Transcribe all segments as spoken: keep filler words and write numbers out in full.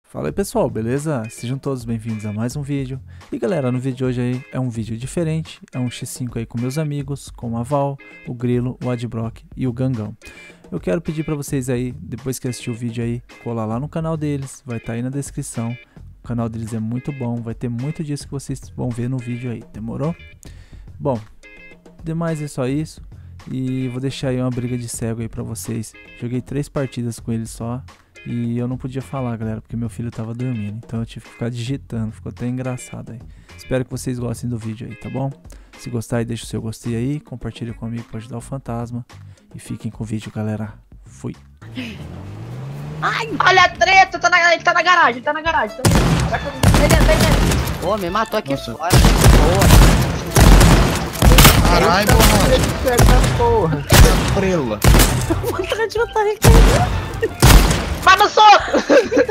Fala aí pessoal, beleza? Sejam todos bem-vindos a mais um vídeo. E galera, no vídeo de hoje aí é um vídeo diferente, é um xis cinco aí com meus amigos, com a Val, o Grilo, o Adbrock e o Gangão. Eu quero pedir pra vocês aí, depois que assistir o vídeo aí, colar lá no canal deles, vai estar aí na descrição. O canal deles é muito bom, vai ter muito disso que vocês vão ver no vídeo aí, demorou? Bom, demais é só isso. E vou deixar aí uma briga de cego aí pra vocês. Joguei três partidas com eles só. E eu não podia falar, galera, porque meu filho tava dormindo. Então eu tive que ficar digitando, ficou até engraçado aí. Espero que vocês gostem do vídeo aí, tá bom? Se gostar, deixa o seu gostei aí, compartilha comigo pra ajudar o fantasma. E fiquem com o vídeo, galera. Fui! Ai, olha a treta, tá na, ele tá na garagem, ele tá na garagem. Tá... Vem dentro, vem dentro. Pô, me matou aqui Nossa. fora. Boa. Caralho, porra. Prela. Vontade de matar ele. Vai no soco!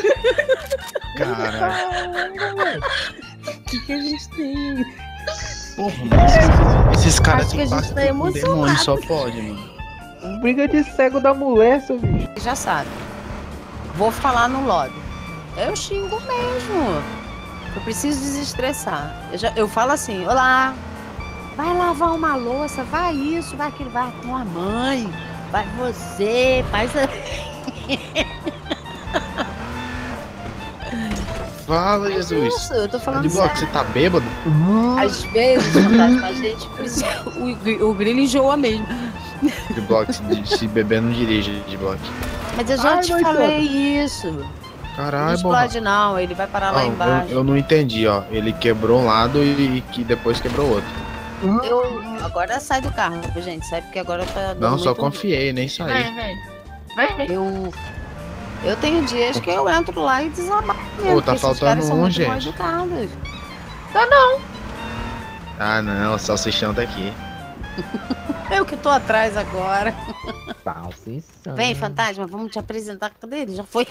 Caralho. O que que a gente tem? Porra, mano. Esses caras Acho que a se gente passam tá por emocionado. demônio, só pode, mano. Briga de cego da mulher, seu bicho. Já sabe. Vou falar no lobby. Eu xingo mesmo. Eu preciso desestressar. Eu, já, eu falo assim, olá. Vai lavar uma louça, vai isso, vai aquilo, vai com a mãe. Vai você, faz a... Fala, Mas Jesus. isso, eu tô falando Adblock, sério. você tá bêbado? Às vezes, fantasma, a gente precisa... O, o grilo enjoa mesmo. Adblock, se, se beber não dirige, Adblock. Mas eu já Ai, te mas falei isso. Não Caralho, porra. explode não, ele vai parar lá Não, embaixo. eu, eu não entendi, ó. Ele quebrou um lado e, e que depois quebrou o outro. Eu... Agora sai do carro, gente, sai porque agora tá dando Não, só muito- confiei, nem saí. Eu... Eu tenho dias que eu entro lá e desabafo mesmo, Pô, tá porque esses faltando caras são um, muito mal gente. educados. Ah, não, o salsichão tá aqui. Eu que tô atrás agora. Salsichão. Vem, fantasma, vamos te apresentar. Cadê ele? Já foi.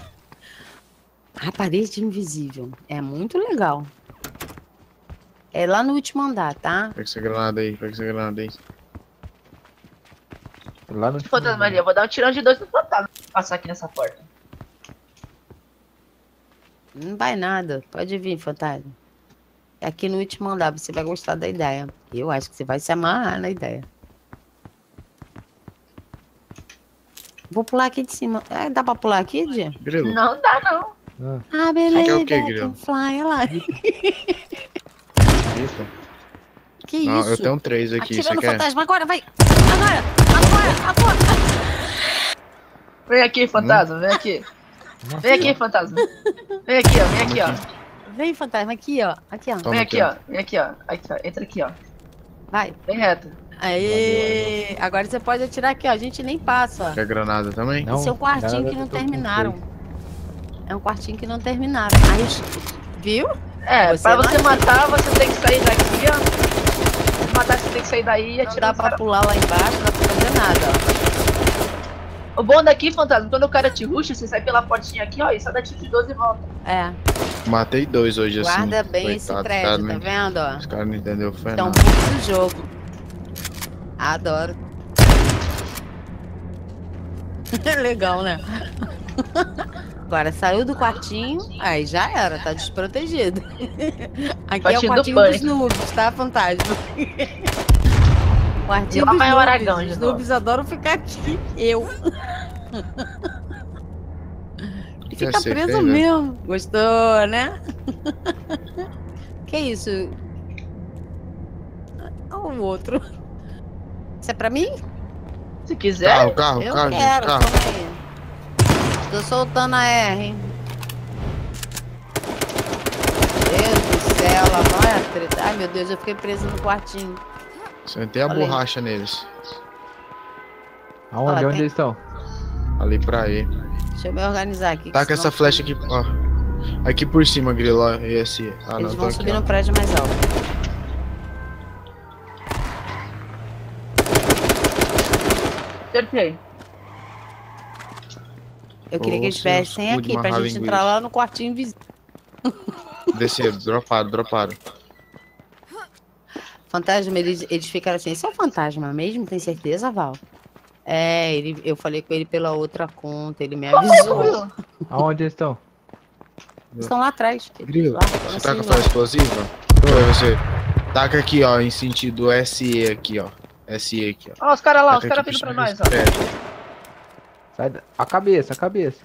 A parede invisível. É muito legal. É lá no último andar, tá? Pega essa granada aí, pega essa granada aí. Lá no Fantasma Maria, eu vou dar um tirão de dois no fantasma. Passar aqui nessa porta. Não vai nada. Pode vir, fantasma. É aqui no último andar, você vai gostar da ideia. Eu acho que você vai se amarrar na ideia. Vou pular aqui de cima. É, dá pra pular aqui, Dia? Grilo. Não dá, não. Ah, beleza. Quer o quê, Grilo? Fly, olha lá. Isso. Que Não, isso? eu tenho três aqui, Atira você no quer? fantasma agora, vai! Agora! Agora! Agora! Vem aqui, fantasma, vem aqui. Vem aqui, fantasma. Vem aqui, ó, vem aqui, ó. Vem, fantasma, aqui, ó. Aqui, ó. Toma Vem aqui, aqui, ó. Vem aqui, ó. Aqui, ó. Entra aqui, ó. Vai. Vem reto. Aê! Agora você pode atirar aqui, ó. A gente nem passa. Quer granada também? Não. Esse é um quartinho nada, que não eu tô com terminaram. É um quartinho que não terminaram. Aí, viu? É, Você pra não você é- matar, você tem que sair daqui, ó. Pra matar, você tem que sair daí e Não atirar dá os pra caras. pular lá embaixo, não dá pra fazer nada, ó. O bom daqui, fantasma, quando o cara te rusha, você sai pela portinha aqui, ó, e só dá tiro de doze e volta. É. Matei dois hoje assim. Guarda bem esse Coitado, prédio, cara, tá não- vendo, ó? Os caras não entenderam foi Então, nada. muito do jogo. Adoro. Legal, né? Agora, saiu do quartinho, aí já era, tá desprotegido. Aqui é o Quartinho do quartinho dos pânico. noobs, tá, fantasma? Quartinho E lá dos vai o Aragão noobs. de Os novo. noobs adoram ficar aqui. Eu. E Quer fica ser preso feio, né? mesmo. Gostou, né? Que isso? Olha o outro. Isso é pra mim? Se quiser. Carro, carro, Eu carro, gente, quero, carro. calma aí. Tô soltando a R, hein? Deus do céu, lá vai a treta. Ai, meu Deus, eu fiquei preso no quartinho. Sentei a Olha aí. borracha neles. Aonde? Olha, Onde tem- eles estão? Ali pra aí. Deixa eu me organizar aqui. Taca que essa senão flecha aqui, ó. Aqui por cima, Grilo, ó. Esse. Ah, Eles não, tô vão aqui, subir ó. no prédio mais alto. Acertei. Eu queria que eles Ô, seus estivessem cu de aqui pra amarrar gente linguiça. entrar lá no quartinho invisível. Desceram, droparam, droparam. Fantasma, eles, eles ficaram assim, esse é o fantasma mesmo? Tem certeza, Val? É, ele, eu falei com ele pela outra conta, ele me avisou. Aonde eles estão? Estão lá atrás. Grilo, Lá, você assim, tá com a lá. flecha explosiva? Oi, você. Taca aqui, ó, em sentido S E aqui, ó. S E aqui, ó. Ó, os caras lá, os Taca caras aqui vindo pra pro nós, ó. prédio. Sai da... A cabeça, a cabeça.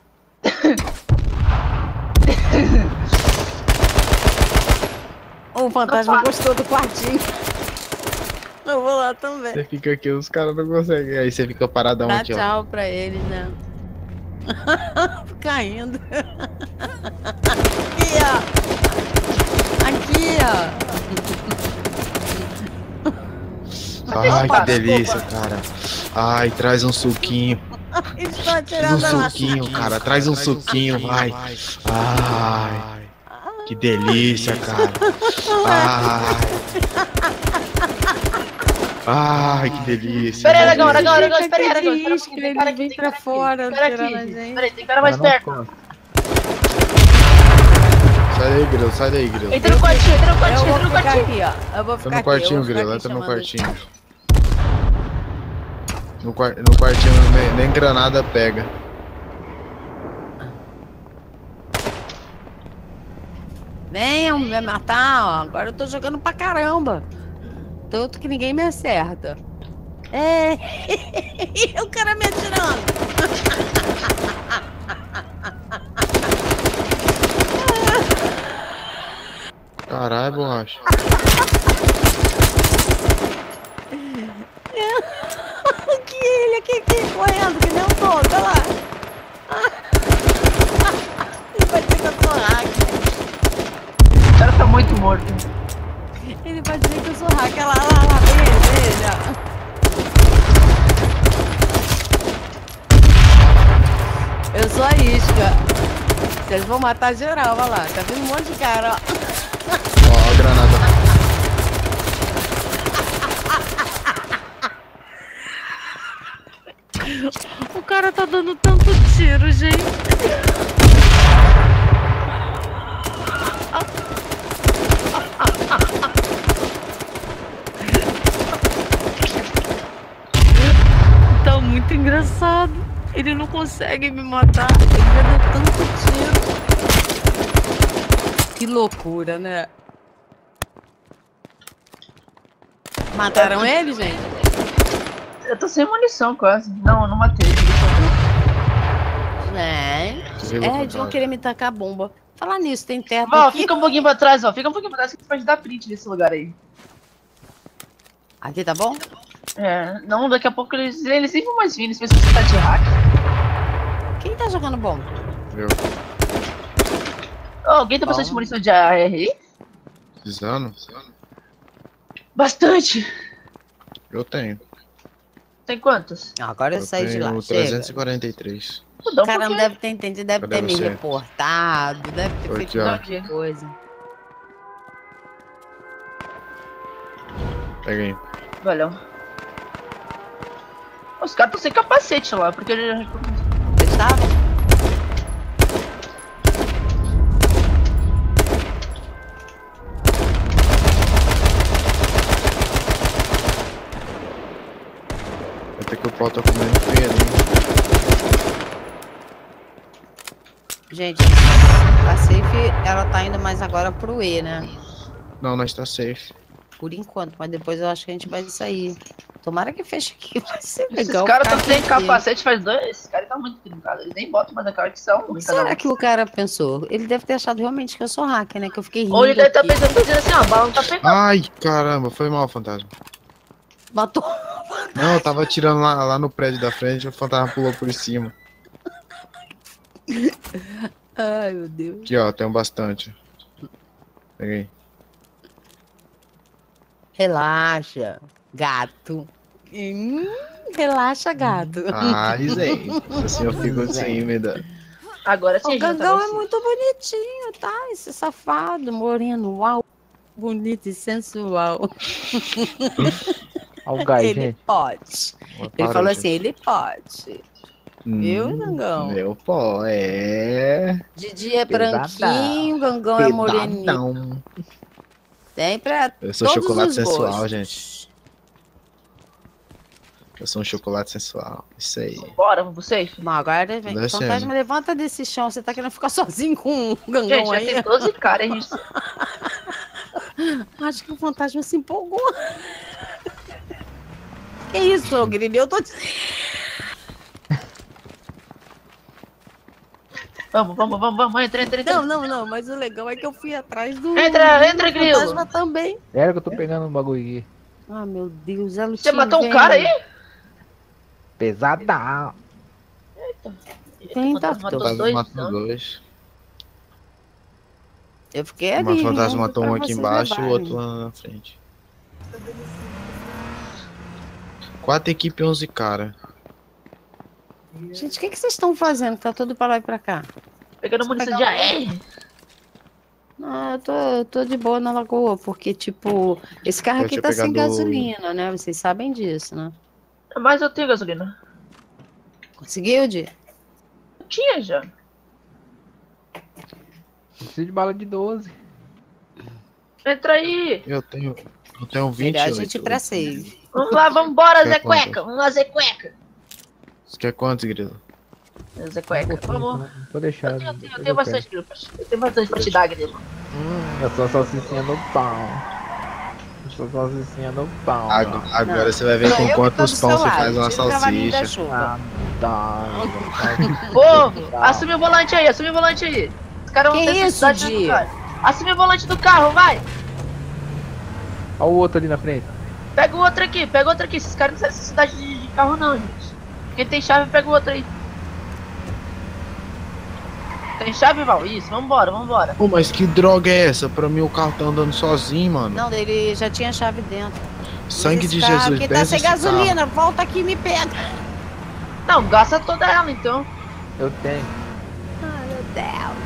O fantasma gostou do quartinho. Eu vou lá também. Você fica aqui, os caras não conseguem. Aí você fica paradão Dá aqui, ó. tchau pra eles, né? Caindo. Aqui, ó. Aqui, ó. Ai, que delícia, cara. Ai, traz um suquinho. Estou Traz um atirando lá. suquinho, cara. Traz um suquinho, vai. Ai, que delícia, cara. Ai. Ai, que delícia. Pera aí, Aragão, Aragão, Fica Aragão, espera aí, Aragão. aqui, Espera um pouquinho, tem ele cara aqui, vem tem pra cara aqui. fora, Tem cara tirando a aqui, gente. pera aí, tem cara mais Mas não perto. conta. Sai daí, Grilo, sai daí, Grilo. Entra no quartinho, entra no Eu quartinho, vou entra no ficar quartinho. aqui, ó. Eu vou Tá ficar no aqui. quartinho, eu vou ficar Grilo, aqui entra no chamando eles. quartinho. No, quar- no quartinho nem, nem granada pega. Venham me matar, ó. Agora eu tô jogando pra caramba. Tanto que ninguém me acerta. É. O cara me atirando. Caralho, borracha. Que ele aqui, aqui, correndo, que nem um todo, olha lá. Ele vai ter que eu sou hack. O cara tá muito morto. Ele vai dizer que eu sou hack. Olha lá, olha lá, olha lá, veja, veja. Eu sou a isca. Vocês vão matar geral, olha lá. Tá vindo um monte de cara, ó. Ó, a granada. O cara tá dando tanto tiro, gente. Tá muito engraçado. Ele não consegue me matar. Ele já deu tanto tiro. Que loucura, né? Mataram ele, gente? Eu tô sem munição quase. Não, não matei. Gente. Viu, É, fantasma? eles vão querer me tacar bomba. Falar nisso, tem teto Ó, aqui. fica um pouquinho pra trás, ó. Fica um pouquinho pra trás que a gente pode dar print nesse lugar aí. Aqui tá bom? É, não, daqui a pouco eles, eles nem vão mais vir, eles pensam que você tá de hack. Quem tá jogando bomba? Viu? Ó, alguém tá precisando de munição de A R aí? Precisando? Bastante! Eu tenho. Tem quantos? Agora eu, Eu saí de lá. tenho Chega. trezentos e quarenta e três. Vou dar O um cara não pouquinho. deve ter entendido, deve Cadê ter me você? reportado, deve ter Aqui, feito ó. um monte de coisa. Pega aí. Valeu. Os caras estão sem capacete lá, porque ele... Vocês estavam? Até que o pau tá comendo feio ali. Gente, a safe, ela tá indo mais agora pro E, né? Não, nós tá safe. Por enquanto, mas depois eu acho que a gente vai sair. Tomara que feche aqui, vai ser Esses legal. caras ficar estão sem aqui. capacete faz dois... Esses caras tá muito trincados, eles nem botam mais aquela que são. O que será que o cara pensou? Ele deve ter achado realmente que eu sou hacker, né? Que eu fiquei rindo. Ou ele deve estar aqui. pensando, dizendo assim, ó, a bala não tá pegando. Ai, caramba, foi mal, fantasma. Matou. Não, eu tava atirando lá, lá no prédio da frente, o fantasma pulou por cima. Ai, meu Deus. Aqui, ó, tem um bastante. Peguei. Relaxa, gato. Hum, relaxa, gato. Ai, gente. Assim eu fico tímida. Agora sim, O a gente tá Gangão é assim. muito bonitinho, tá? Esse safado, moreno, uau, bonito e sensual. Olha o gás, Ele gente. pode. Uma Ele falou parede. assim, ele pode. Viu, Hum, Gangão? Meu pó, é. De dia é Pesadão. branquinho, Gangão é moreninho. Pesadão. Tem pra Eu sou todos chocolate os sensual, gostos. gente. Eu sou um chocolate sensual. Isso aí. Bora, vocês. Não, agora vem. Descendo. Fantasma, levanta desse chão. Você tá querendo ficar sozinho com um gangão Gente, já aí? tem doze caras, hein? Acho que o fantasma se empolgou. Que isso, ô Grilo? Eu tô dizendo. Vamos, vamos, vamos, vamos. Entra, entra, entra. Não, não, não. Mas o legal é que eu fui atrás do. Entra, do entra, Grilo. fantasma também. Sério que eu tô pegando um bagulho aqui. Ah, meu Deus. Ela Você matou um cara aí? Pesadão. Quem tá? Fantasma matou Fantasma dois, matou não? dois. Eu fiquei Uma ali. fantasma rindo matou pra um aqui vocês embaixo e o levarem. outro lá na frente. Quatro equipes, onze cara. Gente, o que, que vocês estão fazendo? Tá tudo pra lá e pra cá. Pegando munição de A R. Ah, eu tô, eu tô de boa na lagoa, porque, tipo, esse carro Eu aqui tinha tá sem pegado- gasolina, né? Vocês sabem disso, né? Mas eu tenho gasolina. Conseguiu, Di? Tinha já. Preciso de bala de doze. Entra aí. Eu tenho. Eu tenho vinte. Melhor a gente ir pra save. Vamos lá, vambora, Quer Zé quantas? Cueca. Vamos lá, Zé Cueca. Você quer quantos, Grilo? Zé Cueca, vamos. Vou deixar. Eu tenho, eu tenho, eu tenho bastante, Grilo. Eu tenho bastante pra te dar, Grilo. Hum, eu sou salsicinha no pão. Eu sou salsicinha no pão. Agora, agora Não. você vai ver Não, com eu que quantos tô do pão seu você lado, faz uma tira o cavalinho da salsicha. chuva. Ah, tá. Povo, assume o volante aí, assume o volante aí. Os caras vão Que ter isso, necessidade de Di? lugar. Assume o volante do carro, vai. Olha o outro ali na frente. Pega o outro aqui, pega o outro aqui. Esses caras não têm necessidade de, de carro não, gente. Quem tem chave, pega o outro aí. Tem chave, Val? Isso, vambora, vambora. Pô, mas que droga é essa? Pra mim o carro tá andando sozinho, mano. Não, ele já tinha chave dentro. Sangue Esse de carro Jesus, aqui tá benze sem esse carro. gasolina. Volta aqui e me pega. Não, gasta toda ela então. Eu tenho. Ai, meu Deus.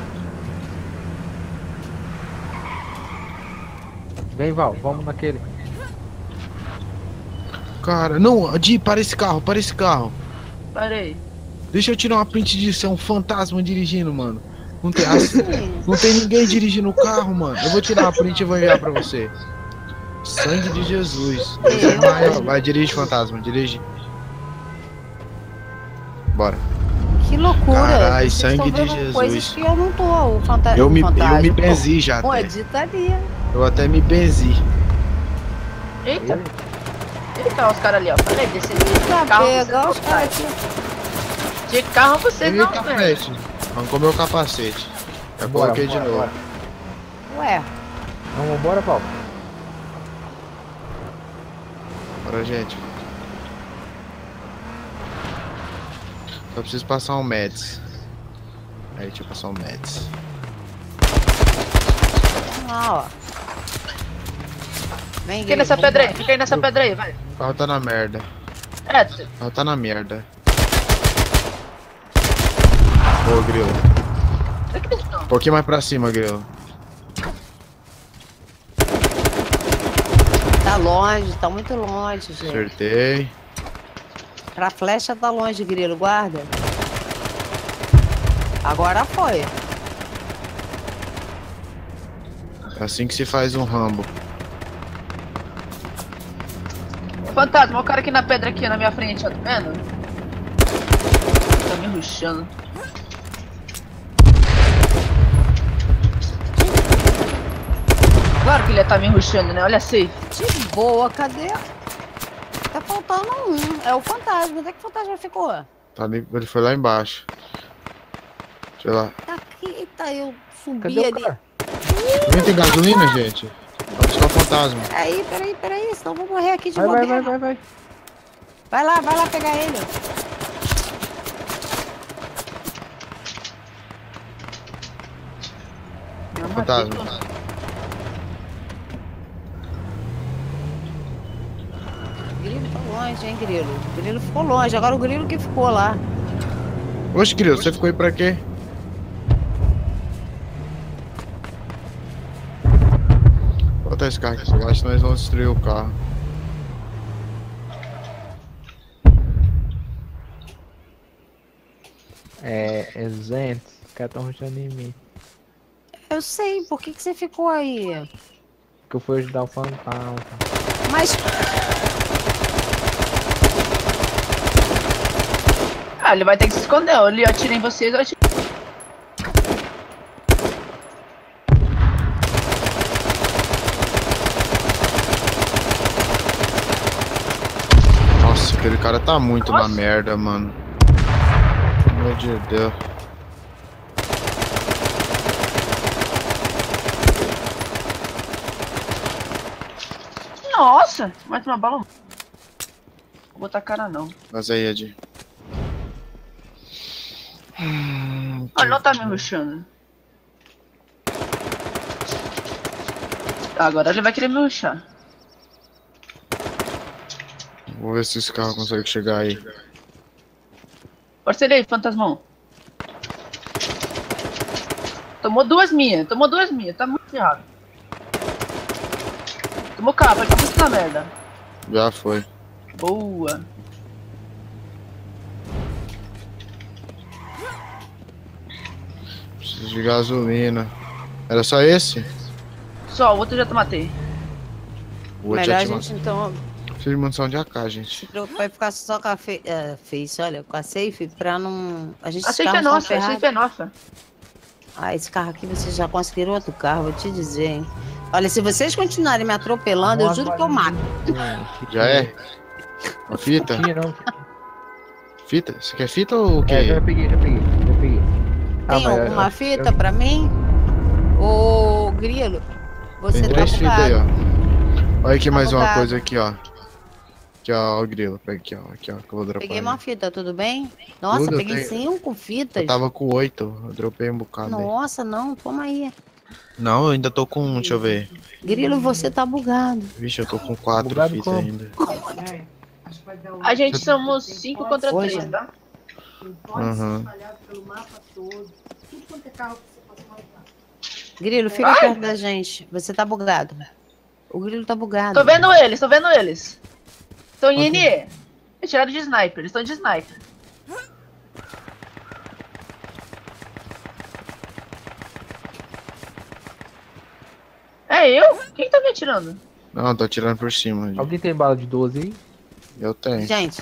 Vem, Val, vamos naquele. Cara, não, Di, para esse carro, para esse carro. Parei. Deixa eu tirar uma print disso, é um fantasma dirigindo, mano. Não tem, as- Sim. não tem ninguém dirigindo o carro, mano. Eu vou tirar uma print e vou enviar pra você. Sangue de Jesus. Deus é maior. Vai, dirige, fantasma, dirige. Bora. Que loucura. Carai, Vocês sangue estão de vendo Jesus. coisas que eu não tô. O fanta Eu me, o fantasma. eu me benzi já Pô, até. Edita ali. Eu até me benzi. Eita. Eita, os caras ali, ó. Falei, descer de Pra carro. pegar você os não caras sai. aqui. De carro você Peguei não, o velho. capacete. Arrancou meu capacete. Já Bora, coloquei de bora, novo. bora. Ué, Vamos embora, Val. Bora, gente. Só preciso passar um Meds. Aí, deixa eu passar um Meds. vamos lá, ó. Vem, Fica aí nessa pedra aí, fica aí nessa pedra aí, vai. O carro tá na merda. É, O carro tá na merda. Ô, Grilo. Um pouquinho mais pra cima, Grilo. Tá longe, tá muito longe, gente. Acertei. Pra flecha tá longe, Grilo, guarda. Agora foi. É assim que se faz um Rambo. fantasma, olha o cara aqui na pedra aqui, na minha frente, ó, tá vendo? Tá me rushando. Claro que ele ia tá me rushando, né? Olha assim. De boa, cadê? Tá faltando um. É o fantasma. Onde é que o fantasma ficou? Tá ali, ele foi lá embaixo. Deixa eu lá. Tá aqui, tá. Eu subi Cadê o ali. cara? Também tem gasolina, gente? Vai buscar o fantasma. Peraí, peraí, peraí. Senão eu vou morrer aqui de Vai, vai, bobeira. vai, vai, vai. Vai lá, vai lá pegar ele. Fantasma. Grilo tá longe, hein, Grilo? O Grilo ficou longe. Agora o Grilo que ficou lá. Oxe, Grilo, você ficou aí pra quê? Bota esse carro aqui, eu acho que nós vamos destruir o carro. É, é gente, os caras tão rushando em mim. Eu sei, por que, que você ficou aí? Porque eu fui ajudar o fantasma. Mas. Ah, ele vai ter que se esconder. Ou ele atira em vocês ou atira. Nossa, aquele cara tá muito Nossa. na merda, mano. Pelo amor de Deus. Nossa, mais uma bala. Vou botar a cara não. Mas aí, Ed. Ah, ele não tá me rushando. Tá, agora ele vai querer me rushar. Vou ver se esse carro consegue chegar aí. Parceiro aí, fantasmão. Tomou duas minhas, tomou duas minhas, tá muito errado. Tomou capa, ele tá muito na merda. Já foi. Boa. Preciso de gasolina. Era só esse? Só, o outro eu já te matei. O outro Melhor já a te gente então Preciso de munição de A K, gente. se preocupar e ficar só com a fe... é, face, olha, com a safe, pra não. A gente A safe é nossa, a safe é nossa. Ah, esse carro aqui vocês já conseguiram outro carro, vou te dizer, hein? Olha, se vocês continuarem me atropelando, eu juro que eu mato. Já é? Uma fita? Tinha não. Fita? Você quer fita ou o quê? É, já peguei, já peguei, já peguei. Ah, Tem mas alguma eu- fita pra mim? Ô, Grilo, você Tem tá três fitas aí, bugado. ó. Olha aqui Tá mais uma bugado. coisa aqui, ó. Aqui, ó, o grilo. Pega aqui, ó. Aqui, ó, que eu vou dropar. Peguei aí. uma fita, tudo bem? Nossa, Tudo, peguei tem- cinco fitas. Eu tava com oito, eu dropei um bocado aí. Nossa, não, toma aí. Não, eu ainda tô com um, deixa eu ver. Grilo, você tá bugado. Vixe, eu tô com quatro Bugado fitas como? ainda. A gente somos cinco contra Hoje? três, tá? Aham. Grilo, fica perto da gente. Você tá bugado. O Grilo tá bugado. Tô vendo eles, tô vendo eles. Estão em N E. Eles tiraram de sniper, eles estão de sniper. É eu? Quem tá me atirando? Não, tô atirando por cima. gente. Alguém tem bala de doze aí? Eu tenho. Gente,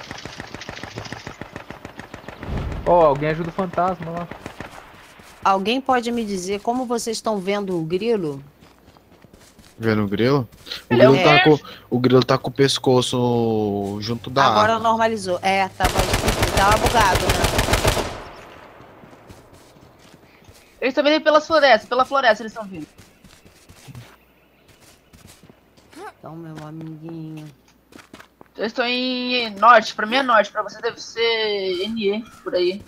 Ó, alguém ajuda o fantasma lá. alguém pode me dizer como vocês estão vendo o Grilo? Vendo o grilo? O Ele é grilo, o tá quê? com, o grilo tá com o pescoço junto da Agora arma. normalizou. É, tava, tava bugado, né? Eles estão vindo pelas florestas, pela floresta eles estão vindo. Então, meu amiguinho. Eles estão em norte, pra mim é norte, pra você deve ser N E, por aí.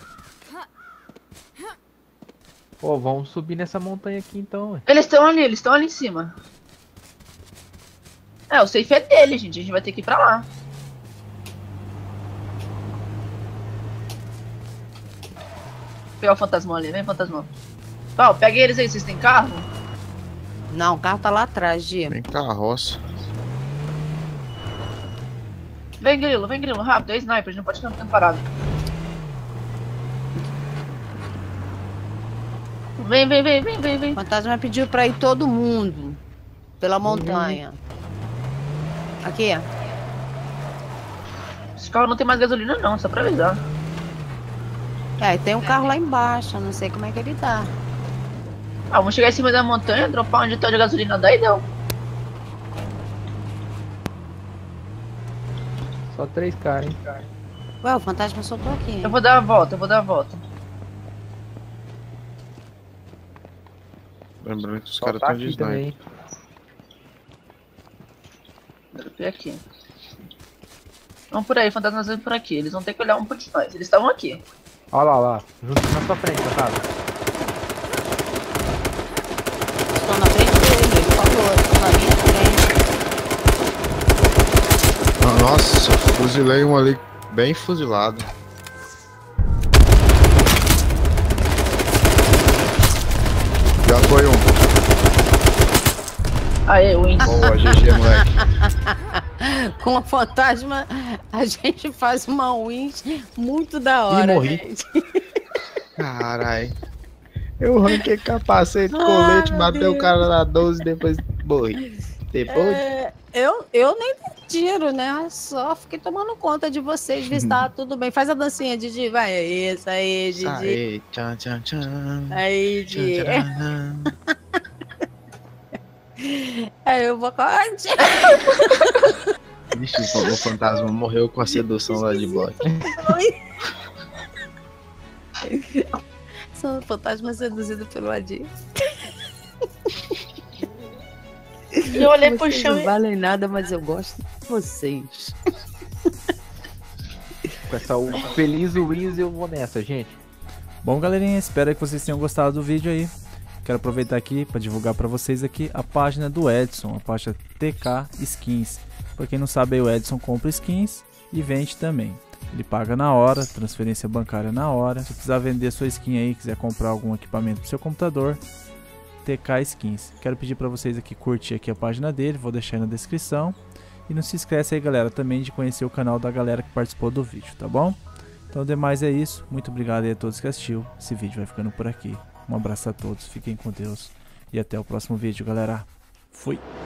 Pô, vamos subir nessa montanha aqui então, ué. Eles estão ali, eles estão ali em cima. É, o safe é dele, gente, a gente vai ter que ir pra lá. Vou pegar o fantasmão ali, vem fantasmão. Pau, pega eles aí, vocês têm carro? Não, o carro tá lá atrás, Gi. Vem carroça. Vem grilo, vem grilo, rápido, é sniper, a gente não pode ficar no tempo parado. Vem, vem, vem, vem, vem, O vem. fantasma pediu pra ir todo mundo pela montanha. Aqui, ó. Esse carro não tem mais gasolina não, só pra avisar. É, e tem um carro lá embaixo, eu não sei como é que ele tá. Ah, vamos chegar em cima da montanha, dropar onde tá de gasolina, daí deu. Só três caras, hein? Ué, o fantasma soltou aqui. Eu vou dar a volta, eu vou dar a volta. Lembrando que os Só caras tá estão de aqui sniper. também. Dropei aqui. Vamos por aí, fantasmas vêm por aqui. Eles vão ter que olhar um por de nós. Eles estavam aqui. Olha lá, olha lá. Junto na sua frente, fantasma. Estou na frente dele, ele falou, estou na minha frente. Ah, nossa, fuzilei um ali bem fuzilado. Já foi um. Aê, win. Boa, G G, moleque. Com o fantasma, a gente faz uma win muito da hora. morri. gente. Carai. Eu ranquei capacete, Ai, colete, meu matei o Deus. cara na doze e depois morri. Depois? É, eu, eu nem tiro, né? Só fiquei tomando conta de vocês, ver se tá tudo bem. Faz a dancinha, Didi. Vai, é isso aí, Didi. Aí, tchan, tchan, tchan. Aí, Tchan, Didi. tcharam. Aí eu vou... Vixe, o fantasma morreu com a sedução lá de bloco. Sou um fantasma seduzido pelo Adir. Eu olhei pro Vocês chão não e... valem nada, mas eu gosto de vocês. Com essa u- feliz Wiz eu vou nessa, gente. Bom, galerinha, espero que vocês tenham gostado do vídeo aí. Quero aproveitar aqui para divulgar para vocês aqui a página do Edson, a página T K Skins. Para quem não sabe, aí o Edson compra skins e vende também. Ele paga na hora, transferência bancária na hora. Se precisar vender sua skin aí, quiser comprar algum equipamento para seu computador, T K Skins. Quero pedir para vocês aqui curtir aqui a página dele, vou deixar aí na descrição. E não se esquece aí, galera, também de conhecer o canal da galera que participou do vídeo, tá bom? Então, demais é isso. Muito obrigado aí a todos que assistiram. Esse vídeo vai ficando por aqui. Um abraço a todos, fiquem com Deus e até o próximo vídeo, galera. Fui!